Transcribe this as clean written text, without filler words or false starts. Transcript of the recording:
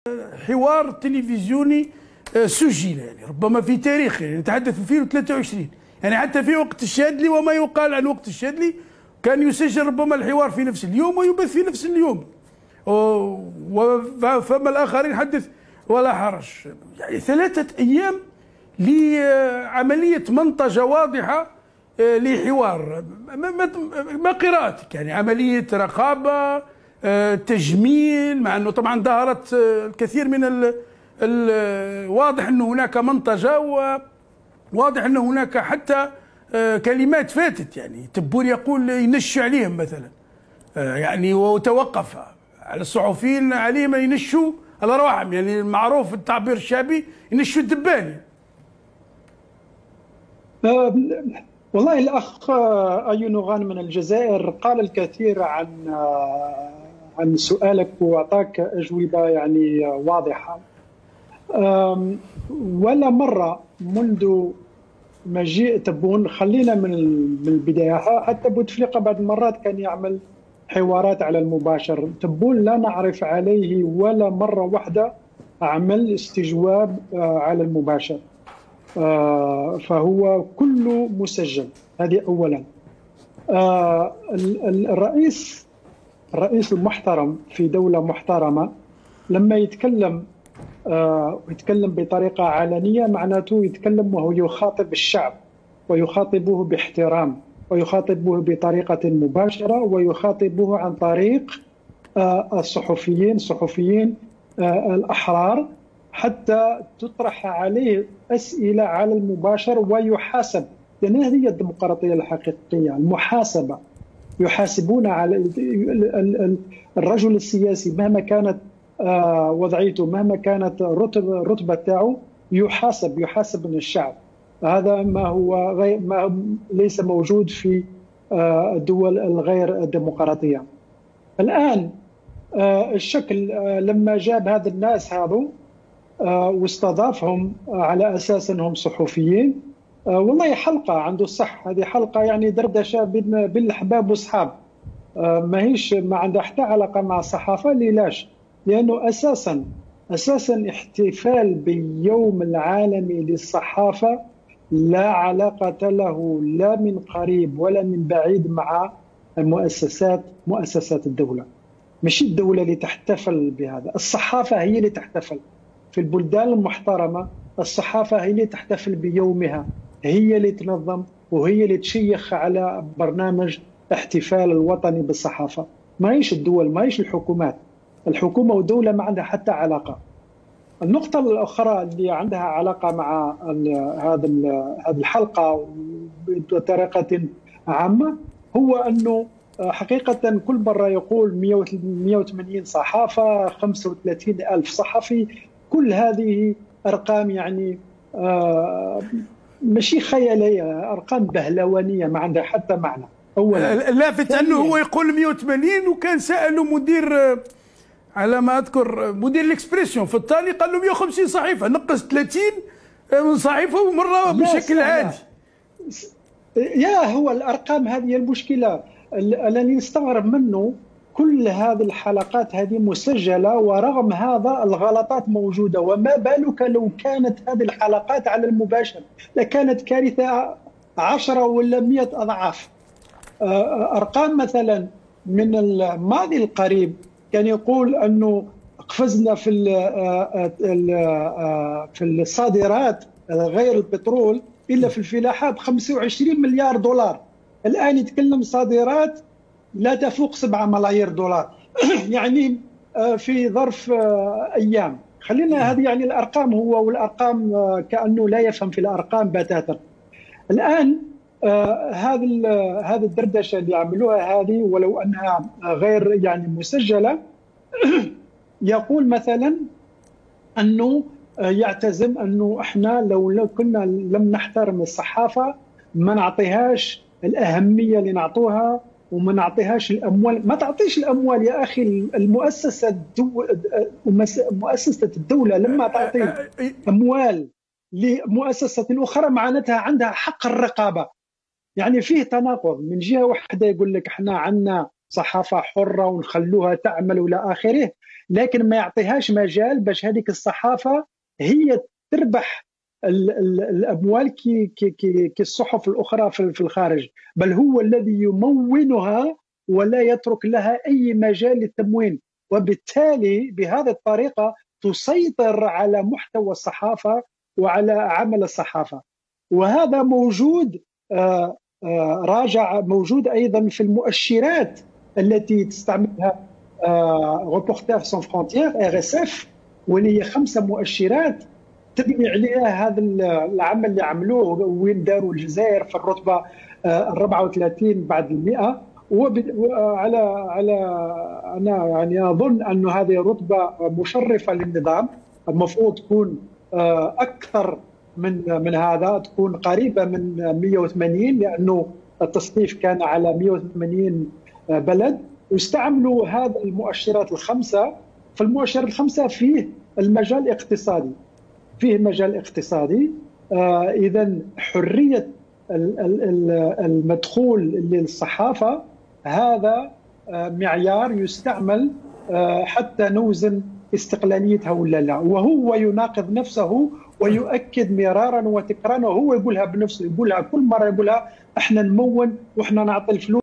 حوار تلفزيوني سجل، يعني ربما في تاريخ، يعني نتحدث في 2023، يعني حتى في وقت الشاذلي وما يقال عن وقت الشاذلي كان يسجل ربما الحوار في نفس اليوم ويبث في نفس اليوم، فما الآخرين حدث ولا حرج. يعني 3 أيام لعملية منطجة واضحة لحوار. ما قراءتك؟ يعني عملية رقابة، تجميل، مع أنه طبعا ظهرت الكثير من واضح أن هناك منطجة، وواضح أن هناك حتى كلمات فاتت، يعني تبور يقول ينش عليهم مثلا، يعني وتوقف على الصحفيين عليهم ينشوا على رواحهم، يعني معروف التعبير الشعبي ينشوا الدباني. والله الأخ أيون غانم من الجزائر قال الكثير عن سؤالك وأعطاك أجوبة يعني واضحة. ولا مرة منذ مجيء تبون، خلينا من البداية، حتى بوتفليقة بعض المرات كان يعمل حوارات على المباشر. تبون لا نعرف عليه ولا مرة واحدة عمل استجواب على المباشر، فهو كله مسجل. هذه أولا. الرئيس المحترم في دولة محترمة لما يتكلم بطريقة علنية، معناته يتكلم وهو يخاطب الشعب، ويخاطبه باحترام، ويخاطبه بطريقة مباشرة، ويخاطبه عن طريق الصحفيين الأحرار، حتى تطرح عليه أسئلة على المباشر ويحاسب. لأن هذه الديمقراطية الحقيقية، المحاسبة. يحاسبون على الرجل السياسي مهما كانت وضعيته، مهما كانت الرتبة تاعه، يحاسب من الشعب. هذا ما ليس موجود في الدول الغير الديمقراطية. الآن الشكل لما جاب هذا الناس هذو واستضافهم على أساس أنهم صحفيين، والله حلقة عنده الصح. هذه حلقة يعني دردشة بين الأحباب والأصحاب، ما عندها حتى علاقة مع الصحافة. ليش؟ لأنه أساسا احتفال باليوم العالمي للصحافة لا علاقة له لا من قريب ولا من بعيد مع مؤسسات الدولة. مش الدولة اللي تحتفل بهذا، الصحافة هي اللي تحتفل. في البلدان المحترمة الصحافة هي اللي تحتفل بيومها، هي اللي تنظم وهي اللي تشيخ على برنامج احتفال الوطني بالصحافة. ما هيش الدول، ما هيش الحكومات. الحكومة والدولة ما عندها حتى علاقة. النقطة الأخرى اللي عندها علاقة مع هذه الحلقة بطريقة عامة هو أنه حقيقة كل مرة يقول 180 صحافة، 35 ألف صحفي. كل هذه أرقام يعني ماشي خيالية، أرقام بهلوانية ما عندها حتى معنى. أولا لافت أنه هو يقول 180، وكان سأله مدير، على ما أذكر مدير الإكسبريسيون في التالي، قال له 150 صحيفة، نقص 30 من صحيفة ومرة بشكل عادي. هو الأرقام هذه المشكلة. الذي نستغرب منه كل هذه الحلقات هذه مسجلة، ورغم هذا الغلطات موجودة. وما بالك لو كانت هذه الحلقات على المباشر، لكانت كارثة 10 ولا 100 أضعاف. أرقام مثلا من الماضي القريب كان يقول أنه قفزنا في الصادرات غير البترول إلا في الفلاحة ب 25 مليار دولار. الآن يتكلم صادرات لا تفوق 7 ملايير دولار يعني في ظرف أيام. خلينا هذه يعني الأرقام، هو والأرقام كأنه لا يفهم في الأرقام بتاتا. الآن هذه الدردشة اللي عملوها هذه، ولو أنها غير يعني مسجلة، يقول مثلا أنه يعتزم أنه إحنا لو كنا لم نحترم الصحافة ما نعطيهاش الأهمية اللي نعطوها، وما نعطيهاش الأموال. ما تعطيش الأموال يا أخي. مؤسسة الدولة لما تعطي أموال لمؤسسة أخرى معناتها عندها حق الرقابة. يعني فيه تناقض. من جهة واحدة يقول لك إحنا عندنا صحافه حره ونخلوها تعمل والى اخره، لكن ما يعطيهاش مجال باش هذيك الصحافه هي تربح الاموال كي الصحف الاخرى في الخارج، بل هو الذي يمونها ولا يترك لها اي مجال للتموين، وبالتالي بهذه الطريقه تسيطر على محتوى الصحافه وعلى عمل الصحافه. وهذا موجود راجع موجود ايضا في المؤشرات التي تستعملها ريبورتير سون فرونتيير RSF، واللي هي 5 مؤشرات تبني عليها هذا العمل اللي عملوه، وين داروا الجزائر في الرتبه 34 بعد 100. وعلى انا يعني اظن انه هذه رتبه مشرفه للنظام، المفروض تكون اكثر من هذا، تكون قريبه من 180، لانه التصنيف كان على 180 بلد، واستعملوا هذه المؤشرات الخمسه. فالمؤشر الخمسه فيه المجال الاقتصادي، اذا حريه المدخول للصحافه هذا معيار يستعمل حتى نوزن استقلاليتها ولا لا، وهو يناقض نفسه ويؤكد مرارا وتكرارا، وهو يقولها بنفسه، يقولها كل مره، يقولها احنا نمون واحنا نعطي الفلوس